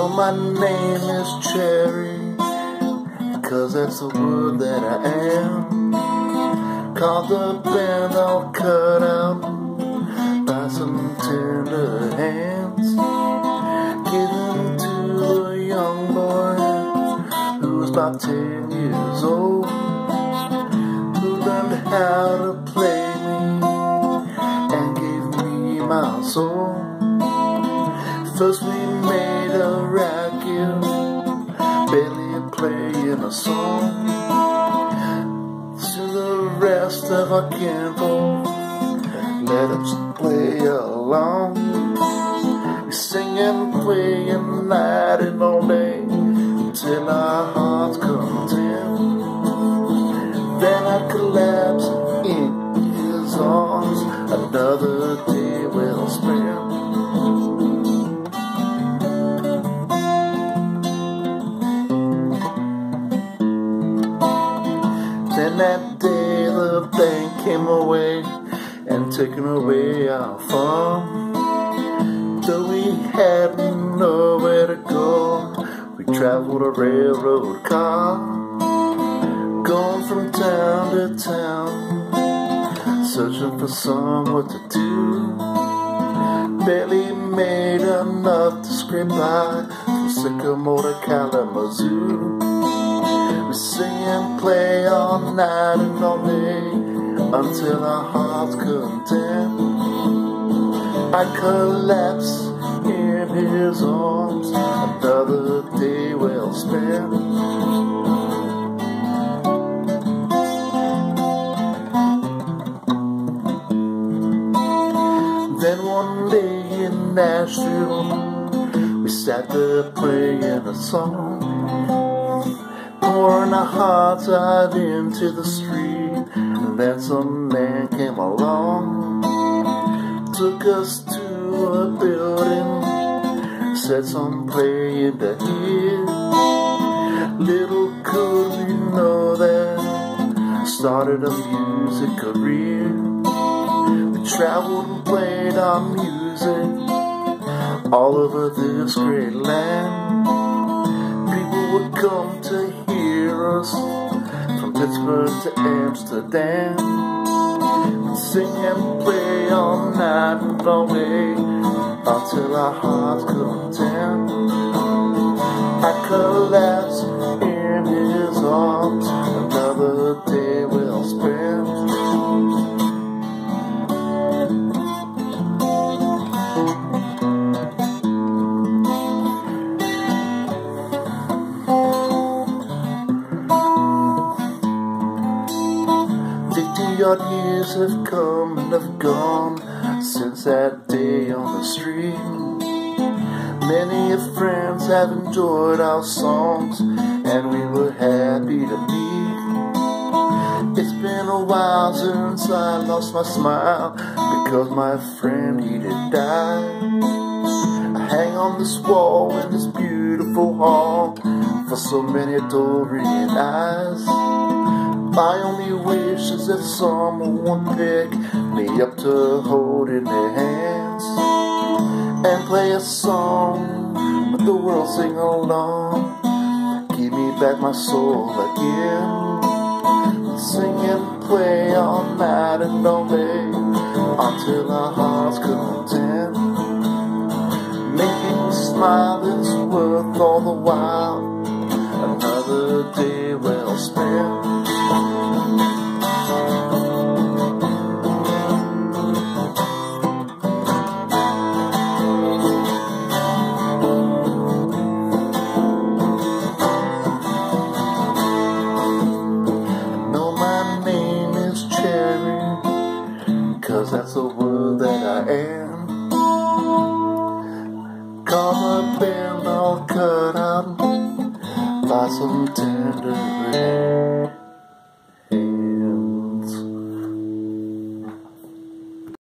know my name is Cherry, 'cause that's the word that I am. Called the band all cut out by some tender hands, given to a young boy who was about 10 years old, who learned how to play me and gave me my soul. First we made a racket, barely playing a song. To the rest of our kinfolk, let us play along. We sing and play and night and all day till our hearts content. Then I collapse in his arms, another day well spent. Then that day the bank came away and taken away our farm. Though we had nowhere to go, we traveled a railroad car, going from town to town, searching for somewhere to do. Barely made enough to scrape by from Sycamore to Kalamazoo. We sing and play all night and all day until our hearts content. I collapse in his arms, another day well spent. Then one day in Nashville, we sat there playing a song, pouring our hearts out into the street. And then some man came along, took us to a building, said some playing to hear. Little could we know that started a music career. We traveled and played our music all over this great land. People would come to hear us from Pittsburgh to Amsterdam. We'd sing and play all night and all day until our hearts content. I collapse in his arms, another day well spent. Odd years have come and have gone since that day on the street. Many friends have enjoyed our songs and we were happy to meet. It's been a while since I lost my smile because my friend he did die. I hang on this wall in this beautiful hall for so many adoring eyes. My only wish is that someone pick me up to hold in their hands and play a song, let the world sing along, give me back my soul again. Sing and play all night and all day until our hearts content. Making me smile is worth all the while, another day well spent. Cherry, 'cause that's the word that I am. Call the band all cut out by some tender rain.